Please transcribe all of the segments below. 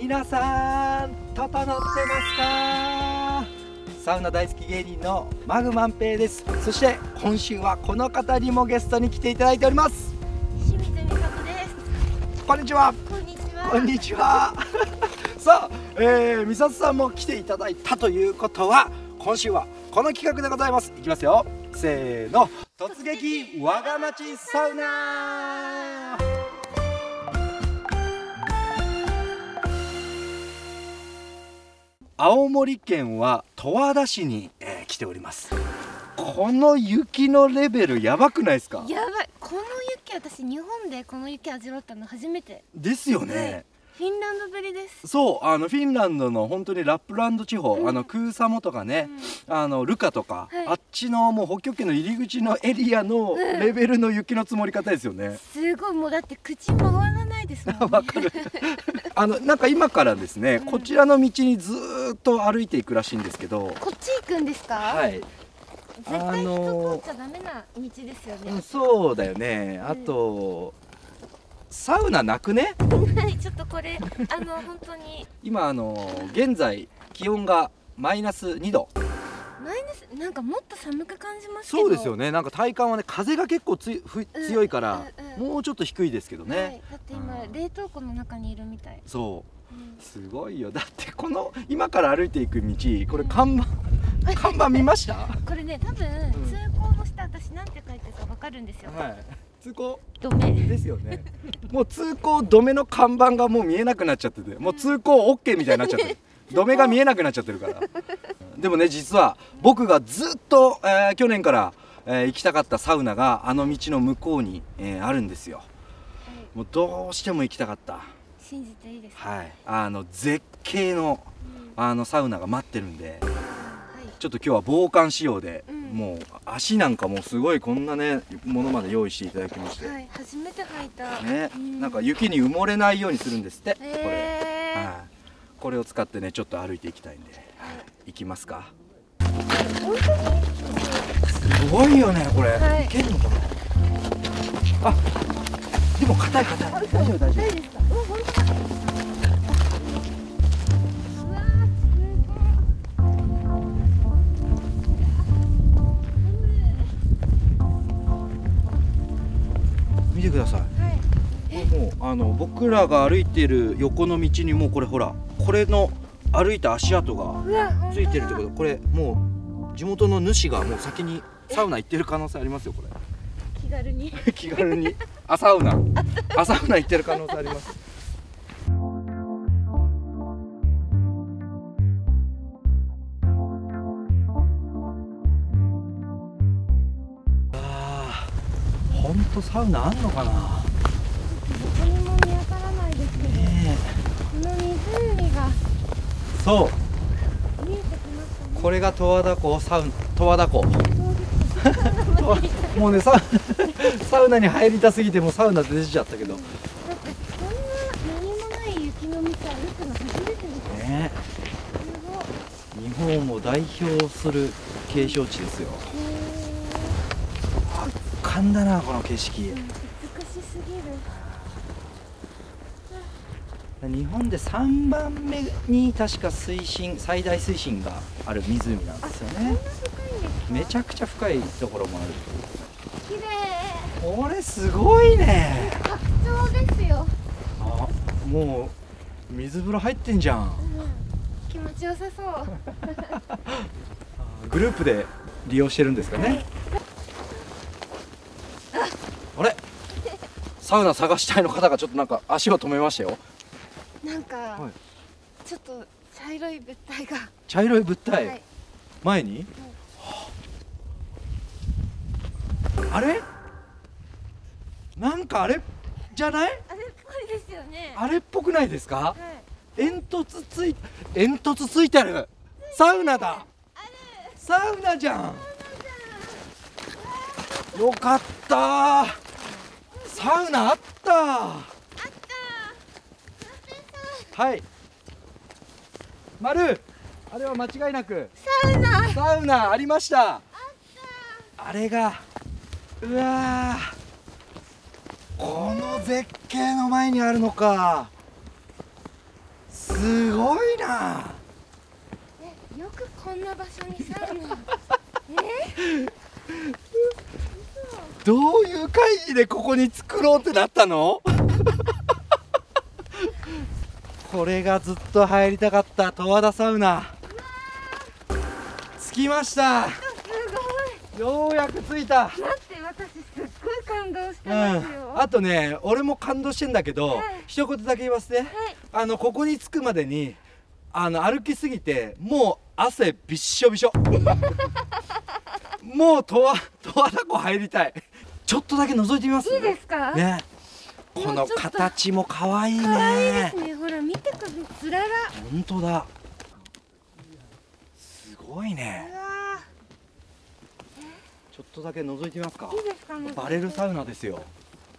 皆さん整ってますか？サウナ大好き芸人のマグ万平です。そして今週はこの方にもゲストに来ていただいております。 清水美里です。 こんにちは。 こんにちは。 こんにちは。さあ、美里さんも来ていただいたということは、今週はこの企画でございます。いきますよ。せーの、突撃我が町サウナ。青森県は十和田市に、来ております。この雪のレベルやばくないですか？ やばい。この雪、私日本でこの雪味わったの初めてですよね。 はい、フィンランドぶりです。 そう、フィンランドの本当にラップランド地方、クーサモとかね、ルカとか、 はい、 あっちのもう北極圏の入り口のエリアのレベルの雪の積もり方ですよね。 すごい、もうだって口回らないですもんね。 わかる。なんか今からですね、こちらの道にずーっと歩いていくらしいんですけど。 こっち行くんですか？ はい。 絶対人通っちゃダメな道ですよね。 そうだよね。あと、サウナなくね？ ちょっとこれ本当に今現在気温がマイナス2度。 マイナス、なんかもっと寒く感じますけど。 そうですよね。なんか体感はね、風が結構強いから、もうちょっと低いですけどね。 はい、だって今、冷凍庫の中にいるみたい。 そう、すごいよ。だってこの今から歩いていく道、これ看板見ました？ これね、多分、通行の下、私なんて書いてるかわかるんですよ。 はい。通行止めですよね。もう通行止めの看板がもう見えなくなっちゃってて、もう通行 OK みたいになっちゃってる。止めが見えなくなっちゃってるから。でもね、実は僕がずっと、去年から、行きたかったサウナがあの道の向こうに、あるんですよ。もうどうしても行きたかった。 信じていいですか？ はい、絶景の、サウナが待ってるんで、 はい、 ちょっと今日は防寒仕様で、もう足なんかもすごいこんなねものまで用意していただきまして、 はい、初めて履いた。 ね、なんか雪に埋もれないようにするんですって、これ。はい、これを使ってね、ちょっと歩いていきたいんで、行きますか。すごいよね、これ。 はい、 いけんのかな。あ、でも硬い。大丈夫。 大丈夫ですか？うわ、本当だ。うわー、 見てください。もう僕らが歩いている横の道にもうこれほら、これの歩いた足跡がついてるってこと。これもう地元の主がもう先にサウナ行ってる可能性ありますよ、これ。 気軽に気軽にサウナ行ってる可能性あります。ほんとサウナあんのかな。 どこにも見当たらないですけど、この湖がそう見えてきましたね。 これが十和田湖。もうね、サウナに入りたすぎてもうサウナ出ちゃったけど、 だってこんな何もない雪の道歩くの初めてですね。日本を代表する景勝地ですよ。圧巻だな、この景色。 美しすぎる。 日本で3番目に確か最大水深がある湖なんですよね。めちゃくちゃ深いところもある。 綺麗。 これすごいね。 白鳥ですよ。 あ、もう水風呂入ってんじゃん。 気持ちよさそう。 グループで利用してるんですかね。あれ、サウナ探したいの方がちょっとなんか足を止めましたよ。 なんか、ちょっと茶色い物体が。 茶色い物体、前に、あれなんかあれじゃない？ あれっぽいですよね。 あれっぽくないですか？煙突ついてる。サウナだ。サウナじゃん。よかった。サウナあった。はい。丸。あれは間違いなくサウナありました。あれが、うわー、この絶景の前にあるのか。すすごいな。 よくこんな場所にサウナ。 どういう会議でここに作ろうってなったの？これがずっと入りたかった十和田サウナ。着きました。 すようやく着いた。 ごい。待って、私すっごい感動してますよ。 あとね、俺も感動してんだけど、 はい一言だけ言わせて、ここに着くまでに歩きすぎてもう汗びっしょびしょ。もう十和田湖入りたい。ちょっとだけ覗いてみます？ いいですか？ ね。この形も可愛い可愛いでね。 すね。ほら見てください。つらら。 本当だ。すごいね。 うわちょっとだけ覗いてみますか？ ー。いいですか？ バレルサウナですよ。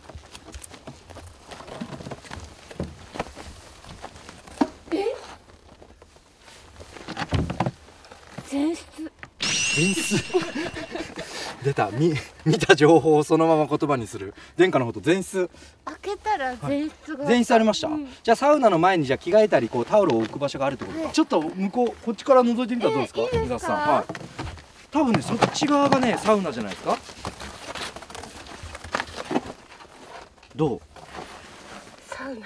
全室。 全室。出た。見た情報をそのまま言葉にする殿下のこと。全室。 開けたら全室が。 全室ありました、じゃあサウナの前にじゃあ着替えたりこうタオルを置く場所があるってことか、ちょっと向こうこっちから覗いてみたらどうですか？ いいですか？ 皆さん、はい、多分ねそっち側がねサウナじゃないですか？どう？ サウナ。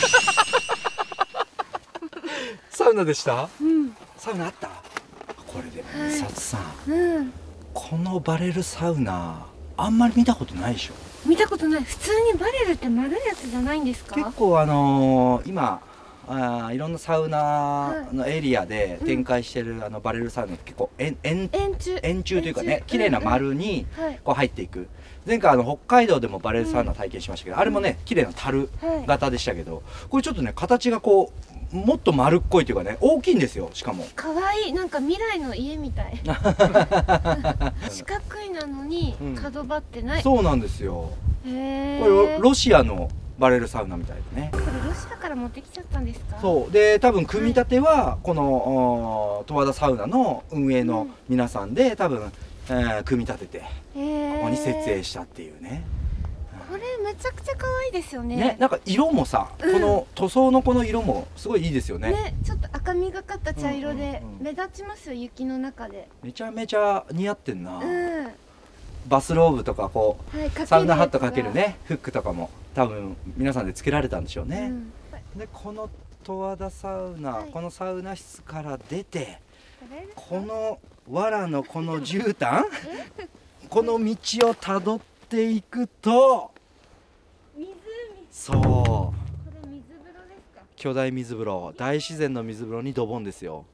サウナでした？ うん。 サウナあった？これでも美里さん、 うん。 このバレルサウナあんまり見たことないでしょ？ 見たことない。普通にバレルって丸いやつじゃないんですか？ 結構今いろんなサウナのエリアで展開してるバレルサウナって結構円柱というかね、綺麗な丸にこう入っていく。前回北海道でもバレルサウナ体験しましたけど、あれもね綺麗な樽型でしたけど、これちょっとね形がこうもっと丸っこいというかね大きいんですよ。しかも可愛い。なんか未来の家みたい。四角いなのに角張ってない。 そうなんですよ。 へえ。 これロシアのバレルサウナみたいでね。 これロシアから持ってきちゃったんですか？ そうで、多分組み立てはこの十和田サウナの運営の皆さんで多分、組み立ててここに設営したっていうね。 これめちゃくちゃ可愛いですよね。 ね、なんか色もさ、この塗装のこの色もすごいいいですよね。 ね、ちょっと赤みがかった茶色で目立ちますよ、雪の中で。 めちゃめちゃ似合ってんな。 うん。 バスローブとかこう、 はい、 サウナハットかけるねフックとかも多分皆さんでつけられたんでしょうね。でこの十和田サウナ、このサウナ室から出てこの藁のこの絨毯この道をたどっていくとそうこれ水風呂ですか？ 巨大水風呂、大自然の水風呂にドボンですよ。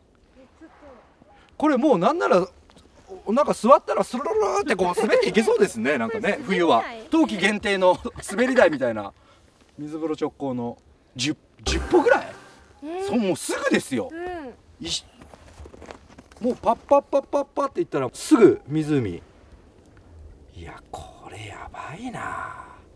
これもうなんならなんか座ったらスルルルってこう滑っていけそうですね。なんかね冬は冬季限定の滑り台みたいな水風呂直行の10歩ぐらい、そうもうすぐですよ、もうパッパッパッパッパっていったらすぐ湖。いやこれやばいな。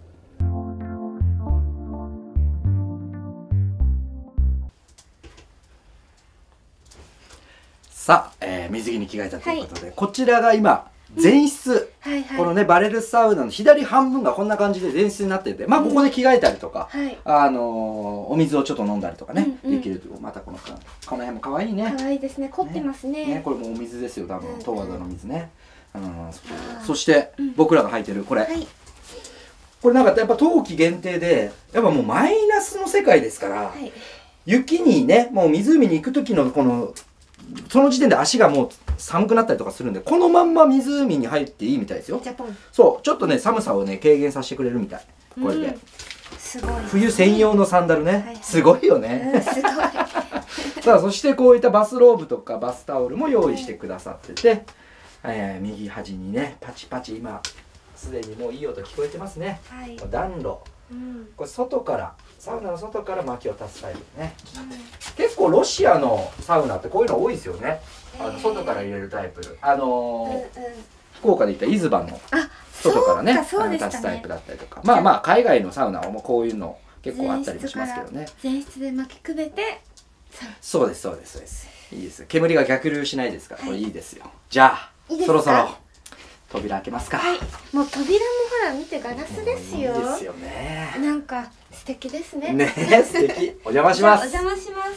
さあ、水着に着替えたということで、こちらが今前室、このねバレルサウナの左半分がこんな感じで前室になってて、まあここで着替えたりとか、お水をちょっと飲んだりとかね、できると。またこの辺も可愛いね。 可愛いですね。凝ってますね。 これもお水ですよ多分、十和田の水ね。そして僕らが履いてるこれ、これなんかやっぱ冬季限定でやっぱもうマイナスの世界ですから、雪にねもう湖に行く時のその時点で足がもう寒くなったりとかするんで、このまんま湖に入っていいみたいですよ。そうちょっとね寒さをね軽減させてくれるみたい。これで、 すごい冬専用のサンダルね、すごいよね。 すごい。 さあそしてこういったバスローブとかバスタオルも用意してくださってて、右端にねパチパチ今すでにもういい音聞こえてますね。暖炉、これ外からサウナの外から薪を足すタイプね。結構ロシアのサウナってこういうの多いですよね。外から入れるタイプ。福岡で行ったイズバンの外からね足すタイプだったりとか、まあまあ海外のサウナはもうこういうの結構あったりもしますけどね。 前室で薪くべて。 そうですそうですそうです。いいです。煙が逆流しないですからこれいいですよ。じゃあそろそろ扉開けますか。 もう扉もほら見てガラスですよ。 いいですよね。 なんか素敵ですね。 ね、素敵。お邪魔します。 お邪魔します。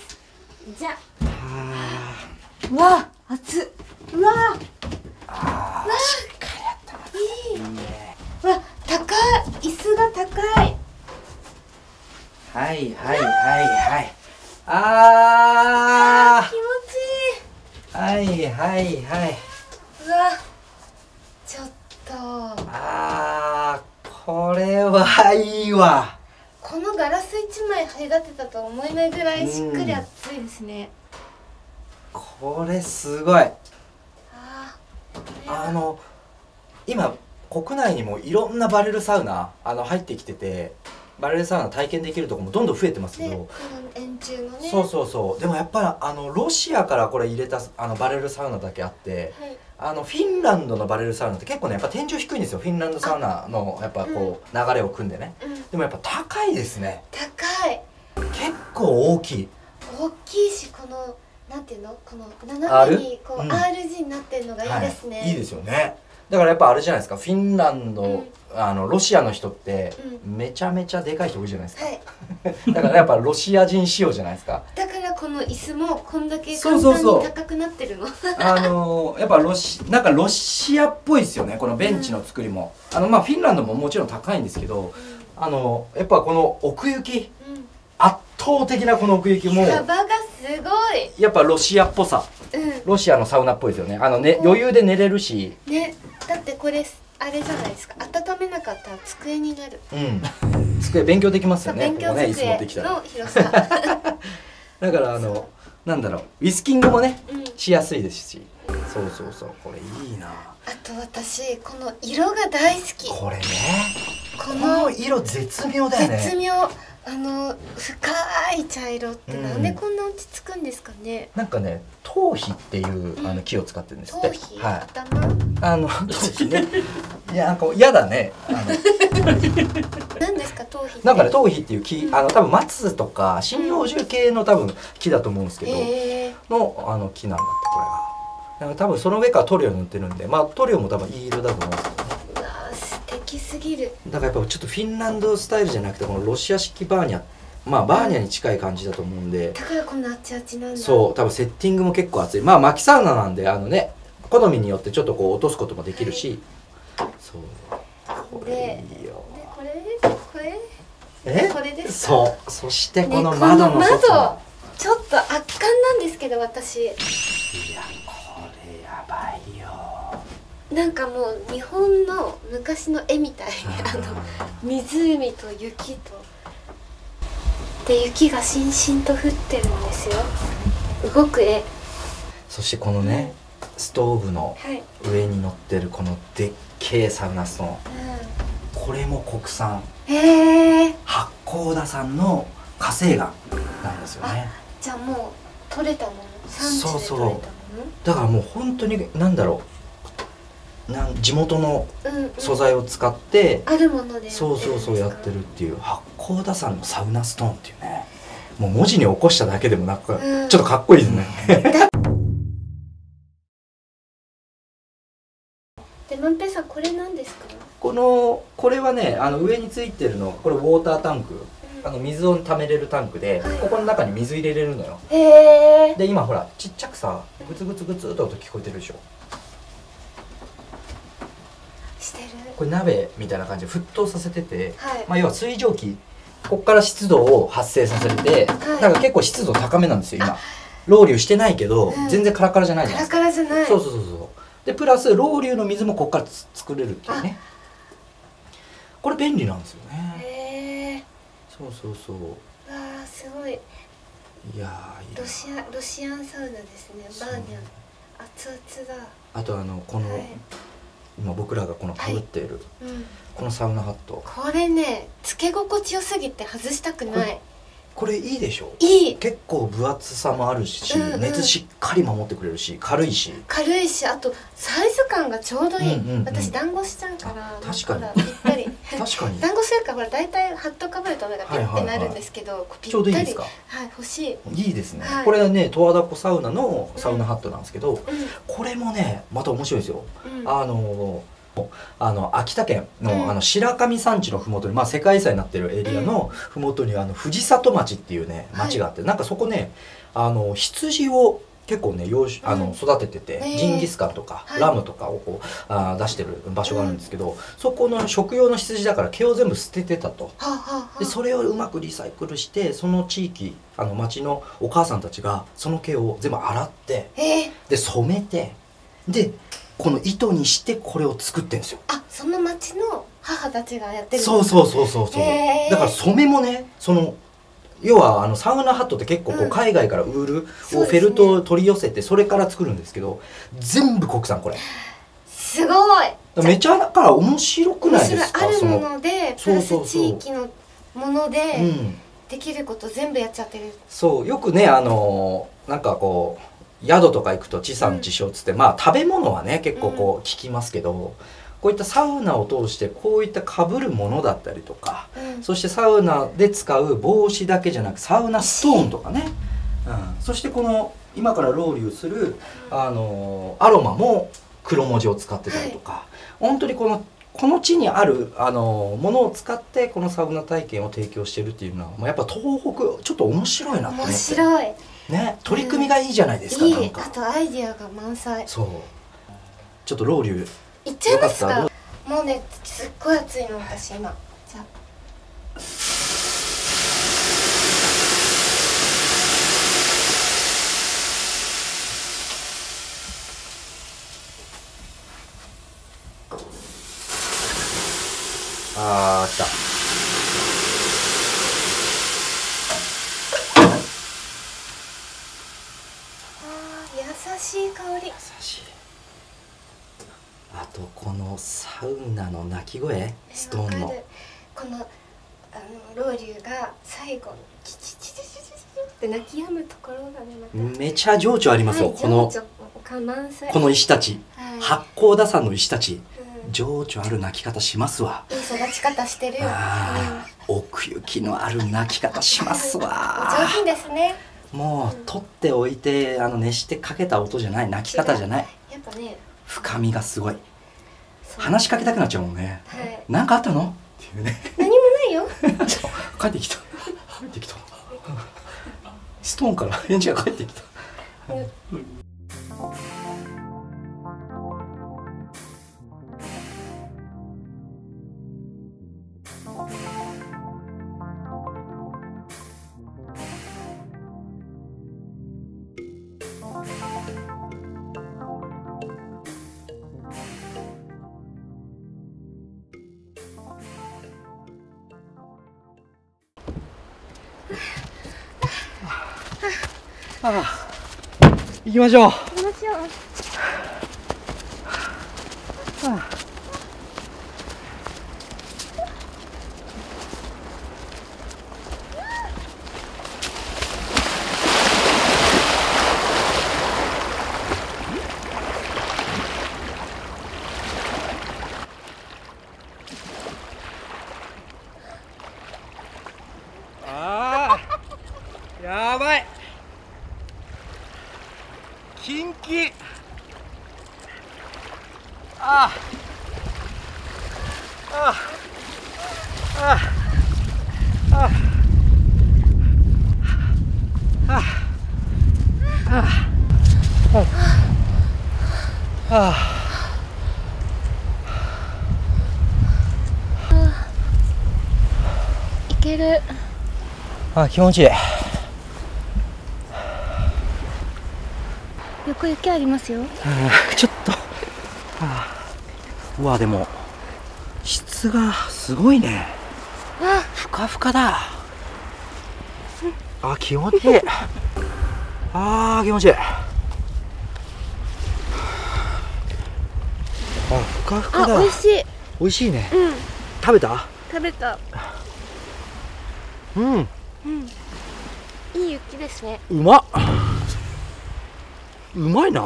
うわ熱っ。うわああ、しっかりやったな。 いい。 いいね。 うわ高い、椅子が高い。 はいはいはいはい。あ気持ちいい。 あ、はいはいはい。 うわちょっとああ、これはいいわ。 このガラス一枚張り立てたとは思えないぐらいしっかり熱いですね。 これすごい。 これは今国内にもいろんなバレルサウナ入ってきてて、バレルサウナ体験できるところもどんどん増えてますけど、 ね、この円柱のね。 そうそうそう。でもやっぱりロシアからこれ入れたバレルサウナだけあって、 はい、 フィンランドのバレルサウナって結構ねやっぱ天井低いんですよ。フィンランドサウナのやっぱこう、流れを組んでね、でもやっぱ高いですね。 高い。 結構大きい。 大きいし、このなんていうの、この斜めにこう R 字になってるのがいいですね。 いいですよね。だからやっぱあれじゃないですか、フィンランド、ロシアの人ってめちゃめちゃでかい人多いじゃないですか、はい、だからやっぱロシア人仕様じゃないですか。 だからこの椅子もこんだけ簡単に高くなってるの。 やっぱなんかロシアっぽいですよね、このベンチの作りも。まあフィンランドももちろん高いんですけど、やっぱこの奥行き、圧倒的なこの奥行きも幅がすごい。 やっぱロシアっぽさ、ロシアのサウナっぽいですよね。余裕で寝れるしね。だってこれあれじゃないですか、温めなかったら机になる。 机勉強できますよね。 勉強机の広さ。 だからなんだろう、ウィスキングもね、しやすいですし。そうそうそう、これいいな。 あと私この色が大好き。 これね、 この色絶妙だよね。 絶妙。深い茶色ってなんでこんな落ち着くんですかね。 なんかね、頭皮っていう木を使ってるんですって。 頭皮、 はい。 頭頭皮ね。いや、なんか嫌だね。 何ですか頭皮って。 なんかね、頭皮っていう木、多分松とか針葉樹系の多分木だと思うんですけど、の木なんだって、これが。なんか多分その上から塗料塗ってるんで、まあ塗料も多分いい色だと思うんですよね。 素敵すぎる。 だからやっぱちょっとフィンランドスタイルじゃなくて、このロシア式バーニャ、まあバーニャに近い感じだと思うんで、 だからこんなあちあちなんだ。 そう、多分セッティングも結構熱い。まあ薪サウナなんでね、好みによってちょっとこう落とすこともできるし、そう、これいいよ。 でこれですか。 そう、そしてこの窓の外、 ちょっと圧巻なんですけど私。いや、 これやばいよ。 なんかもう日本の昔の絵みたいに湖と雪とで、雪がしんしんと降ってるんですよ。動く絵。 そしてこのね、ストーブの上に乗ってるこのでっけえサウナストーン、これも国産八甲田産の火成岩なんですよね。 じゃあもう取れたもの、産地で取れたもの。 だからもう本当になんだろう、地元の素材を使ってあるものでそうそうそうやってるっていう、八甲田山のサウナストーンっていうね、もう文字に起こしただけでもなんかちょっとかっこいいですね。 で、万平さんこれ何ですか。 これはね、上についてるの、これウォータータンク、水を溜めれるタンクで、ここの中に水入れれるのよ。で今ほらちっちゃくさ、グツグツグツと音聞こえてるでしょ。 してる。 これ鍋みたいな感じで沸騰させてて、まあ要は水蒸気、ここから湿度を発生させて、なんか結構湿度高めなんですよ今。ロウリュしてないけど、全然カラカラじゃないじゃないですか。 カラカラじゃない。 そうそうそうそう。でプラスロウリュの水もここから作れるっていうね。これ便利なんですよね。そうそうそう。 わあ、すごい。 いやロシアンサウナですね。バーニャン。熱々だ。 あとこの、今僕らがこのかぶっている、このサウナハット、 これね、つけ心地よすぎて外したくない。 これいいでしょ。 いい。 結構分厚さもあるし、熱しっかり守ってくれるし、軽いし、 あとサイズ感がちょうどいい。私団子しちゃうから、 確かにぴったり。 確かに団子するからほら大体ハットかぶると目がピッてなるんですけど、 ちょうどいいですか。 はい、欲しい。 いいですね。これはね、十和田湖サウナのサウナハットなんですけど、これもねまた面白いですよ。秋田県の白神山地のふもとに、まあ世界遺産になってるエリアのふもとに藤里町っていうね町があって、なんかそこね羊を結構ね育ててて、ジンギスカンとかラムとかをこう出してる場所があるんですけど、そこの食用の羊だから毛を全部捨ててたと。でそれをうまくリサイクルして、その地域町のお母さんたちがその毛を全部洗って、で染めて、でこの糸にしてこれを作ってんですよ。 あ、その町の母たちがやってる。 そうそうそうそうそう。だから染めもね、要はサウナハットって結構こう海外からウールをフェルトを取り寄せてそれから作るんですけど、全部国産。これすごい。 めちゃだから面白くないですか？ あるものでプラス地域のものでできること全部やっちゃってる。 そう、よくねなんかこう宿とか行くと地産地消っつって、まあ食べ物はね結構こう聞きますけど、こういったサウナを通してこういった被るものだったりとか、そしてサウナで使う帽子だけじゃなくサウナストーンとかね、そしてこの今からロウリュするアロマも黒文字を使ってたりとか、本当にこの地にあるものを使ってこのサウナ体験を提供してるっていうのは、もうやっぱ東北ちょっと面白いなと思って。面白いね、取り組みがいいじゃないですか。 いい。あとアイディアが満載。 そう、ちょっとロウリュいっちゃいますか？もうね、すっごい暑いの私今。じゃあ、来た。 優しい香り。優しい。 あとこのサウナの鳴き声、ストーンのこのロウリュが最後にキチチチチチチって鳴き止むところがね、 めちゃ情緒ありますよ。この石たち、八甲田山の石たち、情緒ある鳴き方しますわ。 いい育ち方してるよ。 奥行きのある鳴き方しますわ。 上品ですね。 もう取っておいて熱してかけた音じゃない、鳴き方じゃない。 やっぱね、 深みがすごい。話しかけたくなっちゃうもんね。なんかあったのっていうね。 何もないよ。 帰ってきた。帰ってきた。ストーンから返事が返ってきた。行きましょう。やばい。キンキ。あああああああいける。 気持ちいい。 横雪ありますよ。 ちょっとうわ、でも質がすごいね。ふかふかだ。気持ちいい。気持ちいい。ふかふかだ。 美味しい。 美味しいね。食べた？ 食べた。いい雪ですね。 うまっ。うまいな。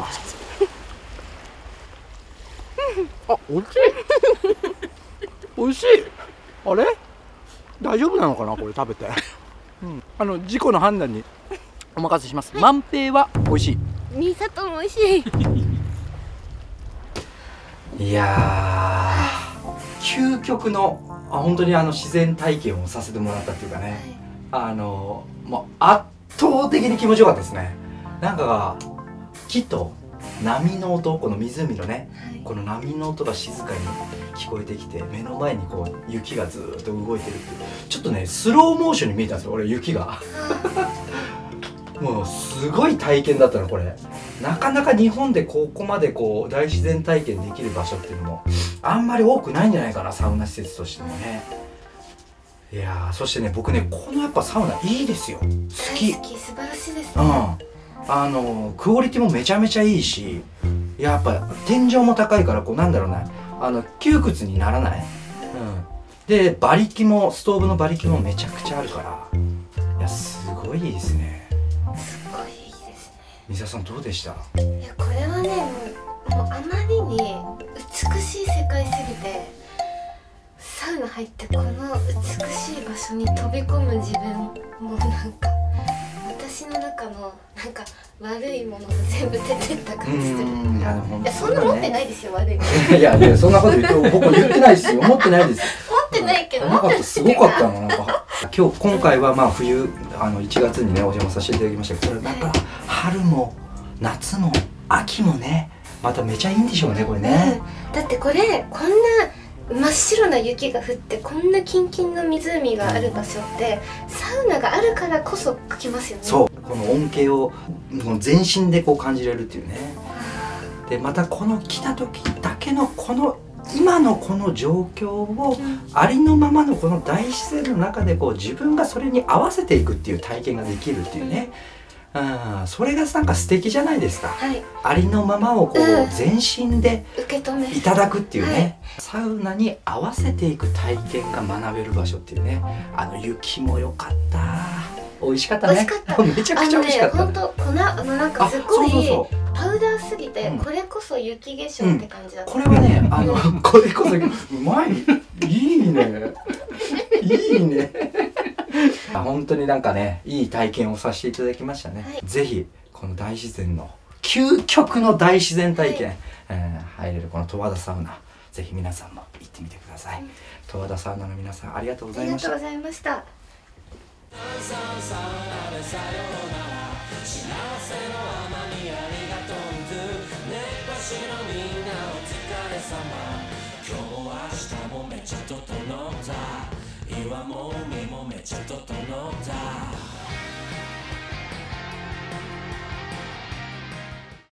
美味しい。美味しい。あれ？大丈夫なのかな、これ食べて。自己の判断にお任せします。万平は美味しい。 ミサトも美味しい。いやー、究極の本当に自然体験をさせてもらったっていうかね、もう圧倒的に気持ちよかったですね。なんか雪と波の音、この湖のね、 はい、 この波の音が静かに聞こえてきて、目の前にこう雪がずーっと動いてるっていう、ちょっとねスローモーションに見えたんですよ俺、雪がもうすごい体験だったのこれ。なかなか日本でここまでこう大自然体験できる場所っていうのもあんまり多くないんじゃないかな、サウナ施設としてもね。いやー、そしてね僕ねこのやっぱサウナいいですよ、好き。 大好き、素晴らしいですうね。 ん、クオリティもめちゃめちゃいいし、やっぱ天井も高いからこうなんだろうな、窮屈にならない、で馬力も、ストーブの馬力もめちゃくちゃあるから、いやすごいですね。 すごいいいですね。 水谷さんどうでした？ いやこれはね、もうあまりに美しい世界すぎて、サウナ入ってこの美しい場所に飛び込む自分もなんか私の中のなんか悪いものが全部出てった感じする。 いや、 いやそんな持ってないですよ、悪いもいの。 やいや、そんなこと言って僕言ってないですよ、持ってないですよ。 持ってないけど、 なんかすごかったの、なんか今回はまあ冬1月にねお邪魔させていただきましたけど、やっぱ春も夏も秋もねまためちゃいいんでしょうねこれね、 だってこれこんな真っ白な雪が降ってこんなキンキンの湖がある場所ってサウナがあるからこそ来ますよね。 そう、この恩恵をこの全身でこう感じれるっていうね。でまたこの来た時だけのこの今のこの状況をありのままのこの大自然の中でこう自分がそれに合わせていくっていう体験ができるっていうね、それがなんか素敵じゃないですか、 はい、 ありのままをこう全身で受け止めいただくっていうね、 はい、 サウナに合わせていく体験が学べる場所っていうね。雪も良かった、美味しかったね。 美味しかっためちゃくちゃ美味しかった。 本当粉なんかすごいそうそうそう、 パウダーすぎて、これこそ雪化粧って感じだった、 これはねこれこそうまい、いいねいいね本当になんかねいい体験をさせていただきましたね、はい、ぜひこの大自然の究極の大自然体験、入れるこの十和田サウナ、ぜひ皆さんも行ってみてください、十和田サウナの皆さんありがとうございました。 ありがとうございました。 今日も明日もめっちゃ整った、今も海もめっちゃ整った。